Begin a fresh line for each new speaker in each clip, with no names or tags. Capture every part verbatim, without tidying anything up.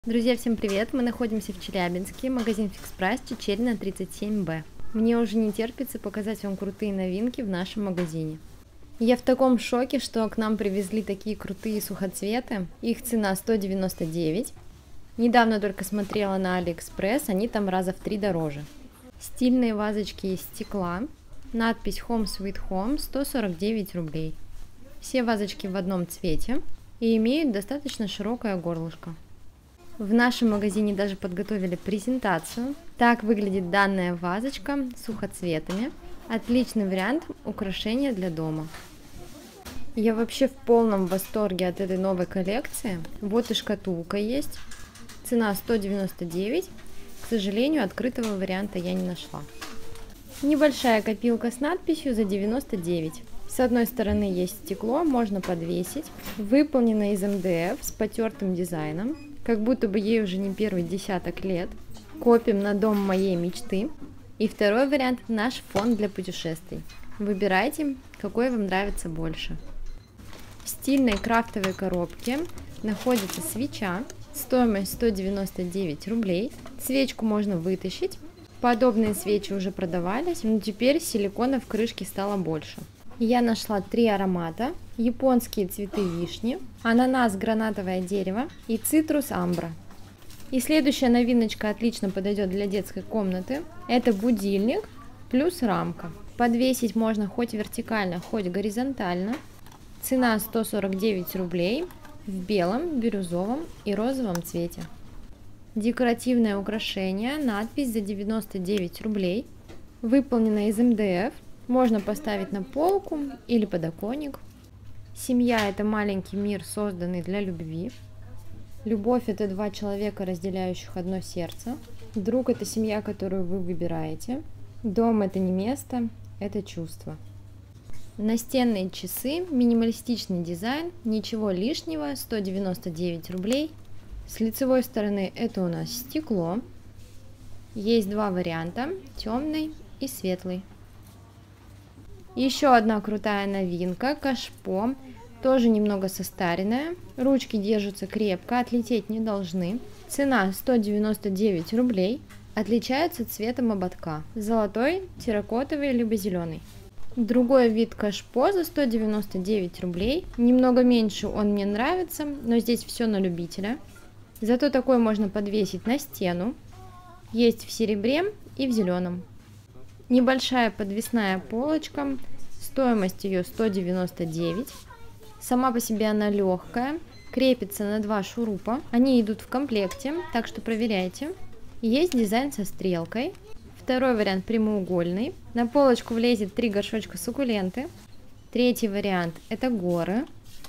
Друзья, всем привет! Мы находимся в Челябинске, магазин Fix Price, Чичерина, тридцать семь бэ. Мне уже не терпится показать вам крутые новинки в нашем магазине. Я в таком шоке, что к нам привезли такие крутые сухоцветы. Их цена сто девяносто девять. Недавно только смотрела на Алиэкспресс, они там раза в три дороже. Стильные вазочки из стекла. Надпись Home Sweet Home, сто сорок девять рублей. Все вазочки в одном цвете и имеют достаточно широкое горлышко. В нашем магазине даже подготовили презентацию. Так выглядит данная вазочка с сухоцветами. Отличный вариант украшения для дома. Я вообще в полном восторге от этой новой коллекции. Вот и шкатулка есть. Цена сто девяносто девять. К сожалению, открытого варианта я не нашла. Небольшая копилка с надписью за девяносто девять. С одной стороны есть стекло, можно подвесить. Выполнена из эм дэ эф с потертым дизайном. Как будто бы ей уже не первый десяток лет. Копим на дом моей мечты. И второй вариант – наш фон для путешествий. Выбирайте, какой вам нравится больше. В стильной крафтовой коробке находится свеча. Стоимость сто девяносто девять рублей. Свечку можно вытащить. Подобные свечи уже продавались, но теперь силикона в крышке стало больше. Я нашла три аромата: японские цветы вишни, ананас гранатовое дерево и цитрус амбра. И следующая новиночка отлично подойдет для детской комнаты. Это будильник плюс рамка. Подвесить можно хоть вертикально, хоть горизонтально. Цена сто сорок девять рублей в белом, бирюзовом и розовом цвете. Декоративное украшение, надпись за девяносто девять рублей. Выполнена из эм дэ эф. Можно поставить на полку или подоконник. Семья – это маленький мир, созданный для любви. Любовь – это два человека, разделяющих одно сердце. Друг – это семья, которую вы выбираете. Дом – это не место, это чувство. Настенные часы, минималистичный дизайн, ничего лишнего, сто девяносто девять рублей. С лицевой стороны это у нас стекло. Есть два варианта – темный и светлый. Еще одна крутая новинка, кашпо, тоже немного состаренная, ручки держатся крепко, отлететь не должны. Цена сто девяносто девять рублей, отличается цветом ободка, золотой, терракотовый либо зеленый. Другой вид кашпо за сто девяносто девять рублей, немного меньше он мне нравится, но здесь все на любителя. Зато такой можно подвесить на стену, есть в серебре и в зеленом. Небольшая подвесная полочка, стоимость ее сто девяносто девать. Сама по себе она легкая, крепится на два шурупа. Они идут в комплекте, так что проверяйте. Есть дизайн со стрелкой. Второй вариант прямоугольный. На полочку влезет три горшочка суккуленты. Третий вариант это горы.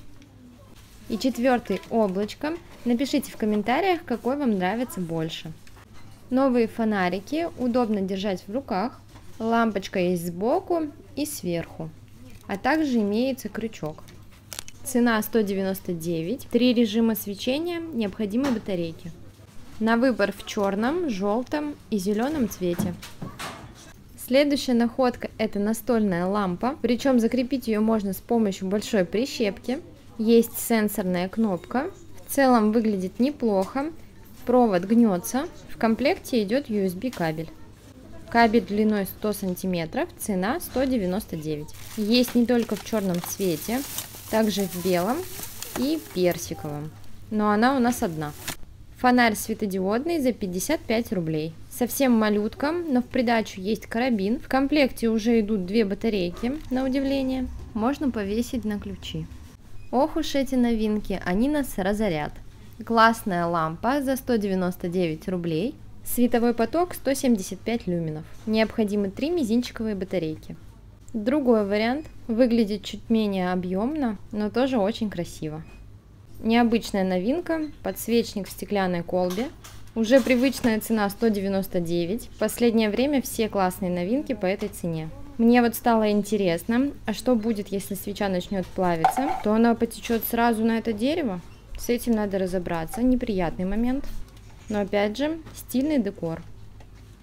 И четвертый облачко. Напишите в комментариях, какой вам нравится больше. Новые фонарики, удобно держать в руках. Лампочка есть сбоку и сверху, а также имеется крючок. Цена сто девяносто девять. Три режима свечения, необходимы батарейки. На выбор в черном, желтом и зеленом цвете. Следующая находка это настольная лампа, причем закрепить ее можно с помощью большой прищепки. Есть сенсорная кнопка. В целом выглядит неплохо. Провод гнется. В комплекте идет ю эс би кабель. Кабель длиной сто сантиметров, цена сто девяносто девять. Есть не только в черном цвете, также в белом и персиковом, но она у нас одна. Фонарь светодиодный за пятьдесят пять рублей. Совсем малютка, но в придачу есть карабин. В комплекте уже идут две батарейки, на удивление. Можно повесить на ключи. Ох уж эти новинки, они нас разорят. Классная лампа за сто девяносто девять рублей. Световой поток сто семьдесят пять люменов. Необходимы три мизинчиковые батарейки. Другой вариант выглядит чуть менее объемно, но тоже очень красиво. Необычная новинка, подсвечник в стеклянной колбе. Уже привычная цена сто девяносто девять. В последнее время все классные новинки по этой цене. Мне вот стало интересно, а что будет, если свеча начнет плавиться, то она потечет сразу на это дерево? С этим надо разобраться, неприятный момент. Но опять же, стильный декор.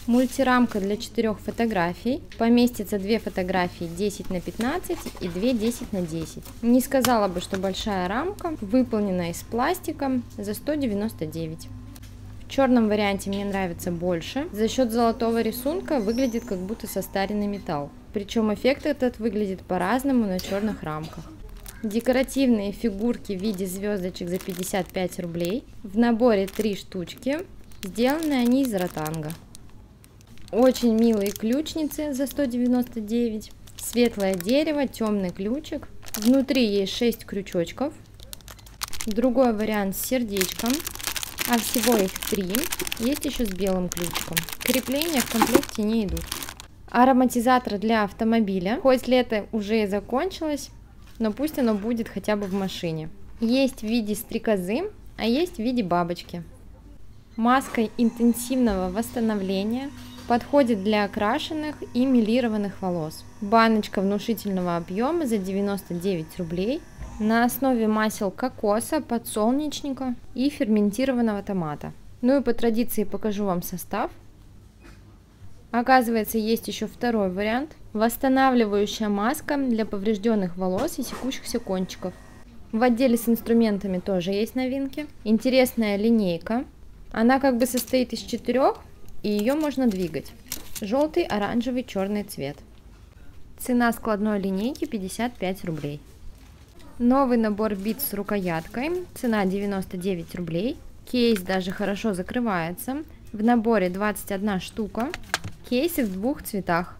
Мультирамка для четырех фотографий. Поместится две фотографии десять на пятнадцать и две десять на десять. Не сказала бы, что большая рамка. Выполнена из пластика за сто девяносто девять. В черном варианте мне нравится больше. За счет золотого рисунка выглядит как будто состаренный металл. Причем эффект этот выглядит по-разному на черных рамках. Декоративные фигурки в виде звездочек за пятьдесят пять рублей. В наборе три штучки. Сделаны они из ротанга. Очень милые ключницы за сто девяносто девять. Светлое дерево, темный ключик. Внутри есть шесть крючочков. Другой вариант с сердечком. А всего их три. Есть еще с белым ключиком. Крепления в комплекте не идут. Ароматизатор для автомобиля. Хоть лето уже и закончилось, но пусть оно будет хотя бы в машине. Есть в виде стрекозы, а есть в виде бабочки. Маска интенсивного восстановления. Подходит для окрашенных и мелированных волос. Баночка внушительного объема за девяносто девять рублей. На основе масел кокоса, подсолнечника и ферментированного томата. Ну и по традиции покажу вам состав. Оказывается, есть еще второй вариант. Восстанавливающая маска для поврежденных волос и секущихся кончиков. В отделе с инструментами тоже есть новинки. Интересная линейка. Она как бы состоит из четырех. И ее можно двигать. Желтый, оранжевый, черный цвет. Цена складной линейки пятьдесят пять рублей. Новый набор бит с рукояткой. Цена девяносто девять рублей. Кейс даже хорошо закрывается. В наборе двадцать одна штука. Кейсы в двух цветах.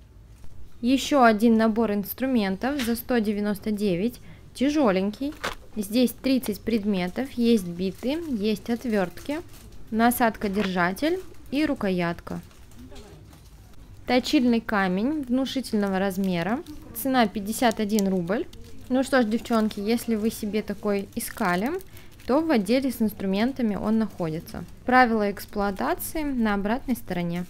Еще один набор инструментов за сто девяносто девять. Тяжеленький. Здесь тридцать предметов. Есть биты, есть отвертки. Насадка-держатель. И рукоятка. Точильный камень внушительного размера. Цена пятьдесят один рубль. Ну что ж, девчонки, если вы себе такой искали, то в отделе с инструментами он находится. Правила эксплуатации на обратной стороне.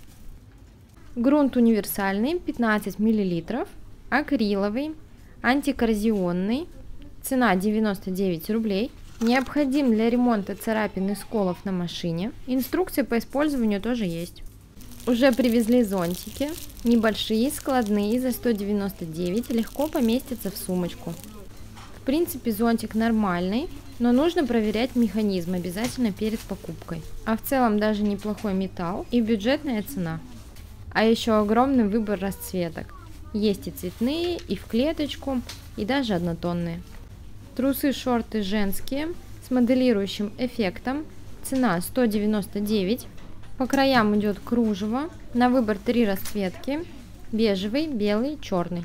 Грунт универсальный, пятнадцать миллилитров. Акриловый, антикоррозионный. Цена девяносто девять рублей. Необходим для ремонта царапин и сколов на машине. Инструкция по использованию тоже есть. Уже привезли зонтики. Небольшие, складные, за сто девяносто девять. Легко поместятся в сумочку. В принципе, зонтик нормальный, но нужно проверять механизм обязательно перед покупкой. А в целом даже неплохой металл и бюджетная цена. А еще огромный выбор расцветок. Есть и цветные, и в клеточку, и даже однотонные. Трусы-шорты женские с моделирующим эффектом. Цена сто девяносто девять. По краям идет кружево. На выбор три расцветки. Бежевый, белый, черный.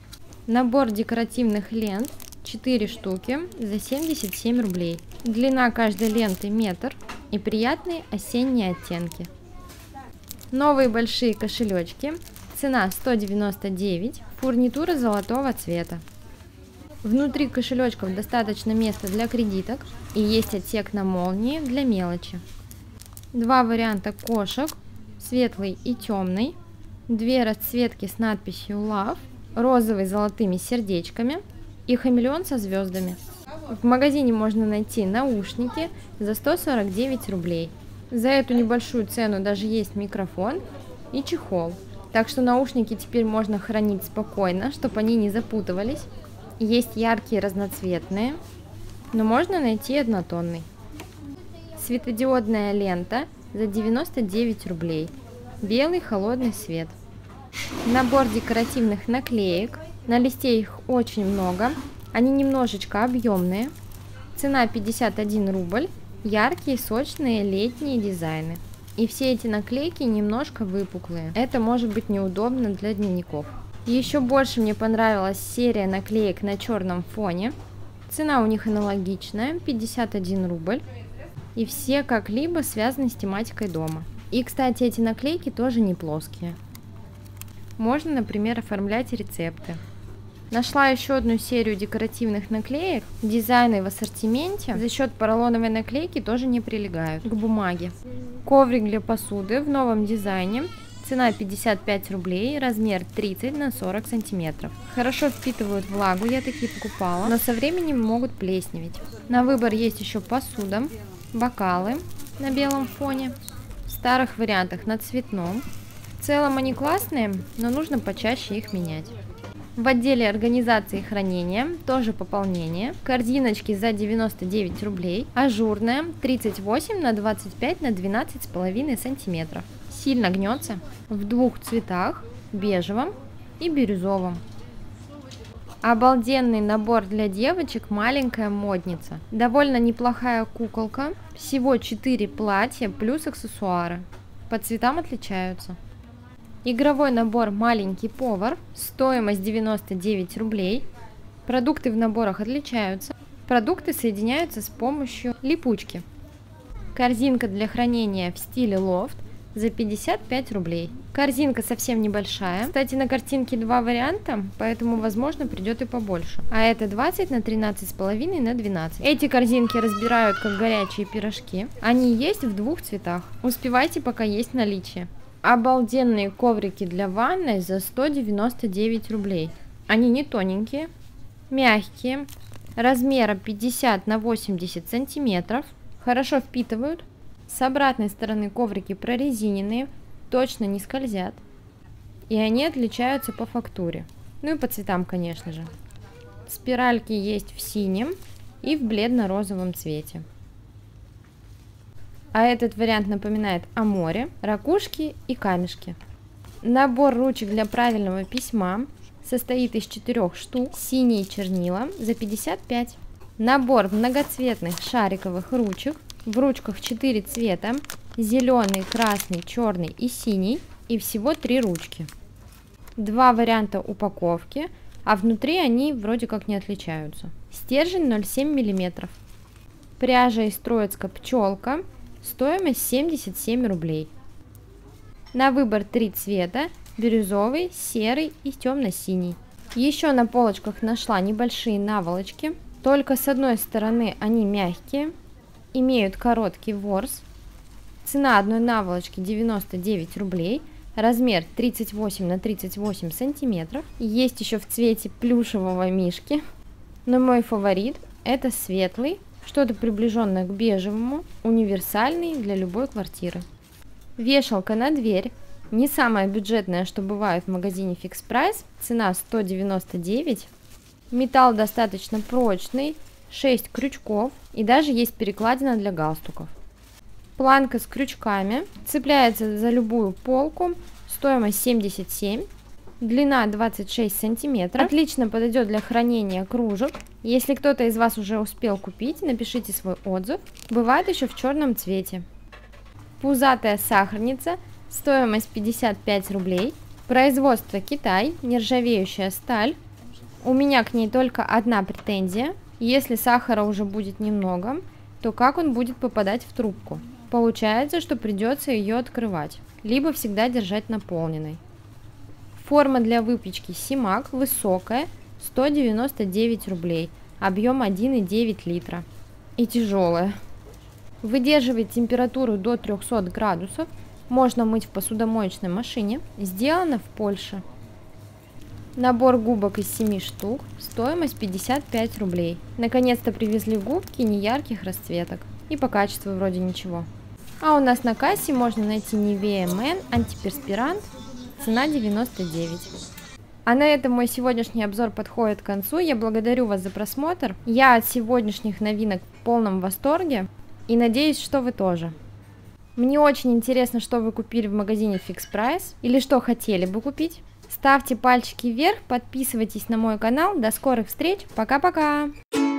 Набор декоративных лент. четыре штуки за семьдесят семь рублей. Длина каждой ленты метр. И приятные осенние оттенки. Новые большие кошелечки. Цена сто девяносто девять. Фурнитура золотого цвета. Внутри кошелечков достаточно места для кредиток и есть отсек на молнии для мелочи. Два варианта кошек, светлый и темный. Две расцветки с надписью Love, розовый с золотыми сердечками и хамелеон со звездами. В магазине можно найти наушники за сто сорок девять рублей. За эту небольшую цену даже есть микрофон и чехол. Так что наушники теперь можно хранить спокойно, чтобы они не запутывались. Есть яркие разноцветные, но можно найти однотонный. Светодиодная лента за девяносто девять рублей. Белый холодный свет. Набор декоративных наклеек. На листе их очень много. Они немножечко объемные. Цена пятьдесят один рубль. Яркие, сочные летние дизайны. И все эти наклейки немножко выпуклые. Это может быть неудобно для дневников. Еще больше мне понравилась серия наклеек на черном фоне. Цена у них аналогичная, пятьдесят один рубль. И все как-либо связаны с тематикой дома. И, кстати, эти наклейки тоже не плоские. Можно, например, оформлять рецепты. Нашла еще одну серию декоративных наклеек. Дизайны в ассортименте за счет поролоновой наклейки тоже не прилегают к бумаге. Коврик для посуды в новом дизайне. Цена пятьдесят пять рублей, размер тридцать на сорок сантиметров. Хорошо впитывают влагу, я такие покупала, но со временем могут плесневеть. На выбор есть еще посуда, бокалы на белом фоне, старых вариантах на цветном. В целом они классные, но нужно почаще их менять. В отделе организации и хранения тоже пополнение. Корзиночки за девяносто девять рублей. Ажурная, тридцать восемь на двадцать пять на двенадцать с половиной сантиметров. Сильно гнется. В двух цветах, бежевом и бирюзовом. Обалденный набор для девочек «Маленькая модница». Довольно неплохая куколка. Всего четыре платья плюс аксессуары. По цветам отличаются. Игровой набор «Маленький повар». Стоимость девяносто девять рублей. Продукты в наборах отличаются. Продукты соединяются с помощью липучки. Корзинка для хранения в стиле лофт за пятьдесят пять рублей. Корзинка совсем небольшая. Кстати, на картинке два варианта, поэтому, возможно, придет и побольше. А это двадцать на тринадцать с половиной на двенадцать. Эти корзинки разбирают как горячие пирожки. Они есть в двух цветах. Успевайте, пока есть наличие. Обалденные коврики для ванной за сто девяносто девять рублей. Они не тоненькие, мягкие, размера пятьдесят на восемьдесят сантиметров, хорошо впитывают. С обратной стороны коврики прорезиненные, точно не скользят. И они отличаются по фактуре. Ну и по цветам, конечно же. Спиральки есть в синем и в бледно-розовом цвете. А этот вариант напоминает о море, ракушки и камешки. Набор ручек для правильного письма состоит из четырех штук. Синие чернила за пятьдесят пять. Набор многоцветных шариковых ручек. В ручках четыре цвета. Зеленый, красный, черный и синий. И всего три ручки. Два варианта упаковки, а внутри они вроде как не отличаются. Стержень ноль целых семь десятых миллиметра. Пряжа из Троицка пчелка. Стоимость семьдесят семь рублей. На выбор три цвета: бирюзовый, серый и темно-синий. Еще на полочках нашла небольшие наволочки. Только с одной стороны они мягкие, имеют короткий ворс. Цена одной наволочки девяносто девять рублей. Размер тридцать восемь на тридцать восемь сантиметров. Есть еще в цвете плюшевого мишки. Но мой фаворит это светлый. Что-то приближенное к бежевому, универсальный для любой квартиры. Вешалка на дверь, не самая бюджетная, что бывает в магазине Fix Price, цена сто девяносто девять. Металл достаточно прочный, шесть крючков и даже есть перекладина для галстуков. Планка с крючками, цепляется за любую полку, стоимость семьдесят семь. Длина двадцать шесть сантиметров. Отлично подойдет для хранения кружек. Если кто-то из вас уже успел купить, напишите свой отзыв. Бывает еще в черном цвете. Пузатая сахарница. Стоимость пятьдесят пять рублей. Производство Китай. Нержавеющая сталь. У меня к ней только одна претензия. Если сахара уже будет немного, то как он будет попадать в трубку? Получается, что придется ее открывать. Либо всегда держать наполненной. Форма для выпечки Симак высокая, сто девяносто девять рублей, объем один и девять литра. И тяжелая. Выдерживает температуру до трёхсот градусов, можно мыть в посудомоечной машине, сделано в Польше. Набор губок из семи штук, стоимость пятьдесят пять рублей. Наконец-то привезли губки неярких расцветок. И по качеству вроде ничего. А у нас на кассе можно найти Nivea Men антиперспирант. Цена девяносто девять. А на этом мой сегодняшний обзор подходит к концу. Я благодарю вас за просмотр. Я от сегодняшних новинок в полном восторге. И надеюсь, что вы тоже. Мне очень интересно, что вы купили в магазине Fix Price. Или что хотели бы купить. Ставьте пальчики вверх, подписывайтесь на мой канал. До скорых встреч. Пока-пока.